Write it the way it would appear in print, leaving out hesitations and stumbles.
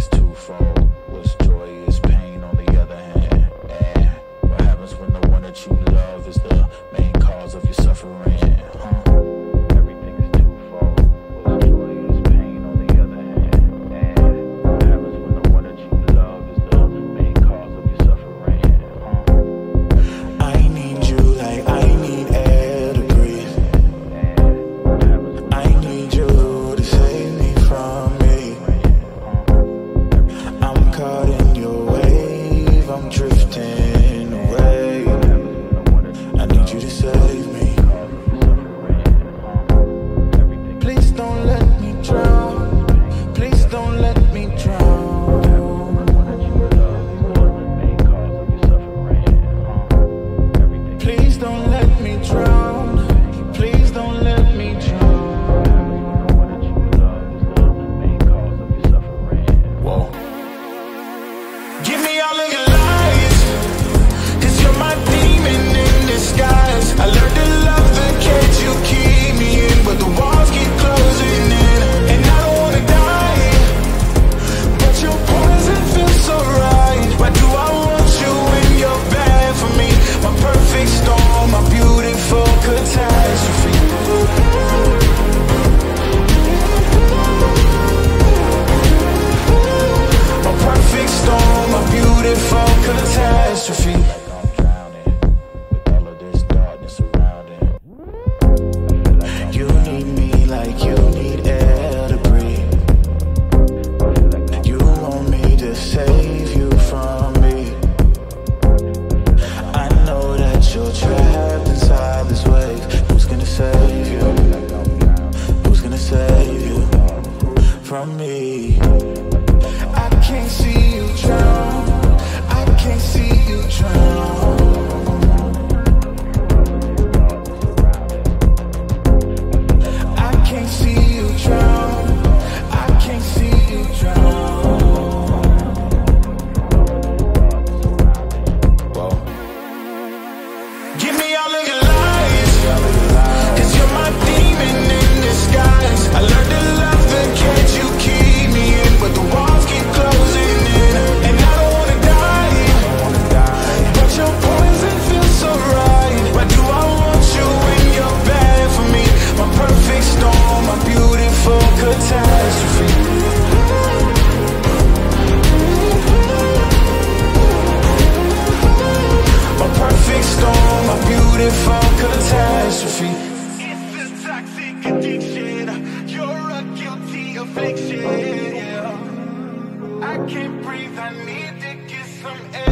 is twofold. What's joy is pain on the other hand. And what happens when the one that you love is the main cause of your suffering? Everything is twofold. What's joy is pain on the other hand. And what happens when the one that you love is the main cause of your suffering? I need you like I need air to breathe. I need you to save me from me. I'm caught in your wave, I'm drifting away. I need you to save me. Please don't let me drown. Please don't let me drown. Please don't let me drown. Please don't let me drown. Whoa. Give me all of your lies, 'cause you're my demon in disguise. I learned to love the cage you keep me in, but the walls keep closing in. And I don't wanna die, but your poison feels so right. Why do I want you when you're bad for me? My perfect storm, my beautiful catastrophe. My perfect storm, my beautiful catastrophe. Like I'm drowning with all of this darkness surrounding. You need me like you need air to breathe. You want me to save you from me. I know that you're trapped inside this wave. Who's gonna save you? Who's gonna save you from me? I can't see you drown. I can't see you drown. I can't see you drown. I can't see you drown. Whoa. Give me all of your lies, 'cause you're my demon in disguise. I learned to love the cage you keep me in, but the walls keep closing in. And I don't wanna die, but your poison feels so right. Why do I want you when you're bad for me? My perfect storm, my beautiful catastrophe. My perfect storm, my beautiful catastrophe. It's a toxic addiction. You're a guilty affliction. Yeah. I can't breathe. I need to get some air.